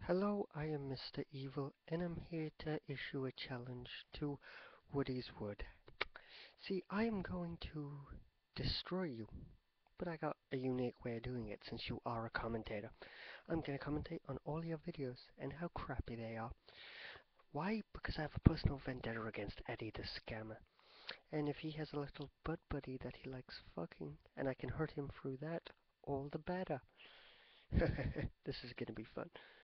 Hello, I am Mr. Evil, and I'm here to issue a challenge to Woody's Wood. See, I am going to destroy you, but I got a unique way of doing it since you are a commentator. I'm going to commentate on all your videos and how crappy they are. Why? Because I have a personal vendetta against Eddie the Scammer. And if he has a little butt buddy that he likes fucking, and I can hurt him through that, all the better. This is going to be fun.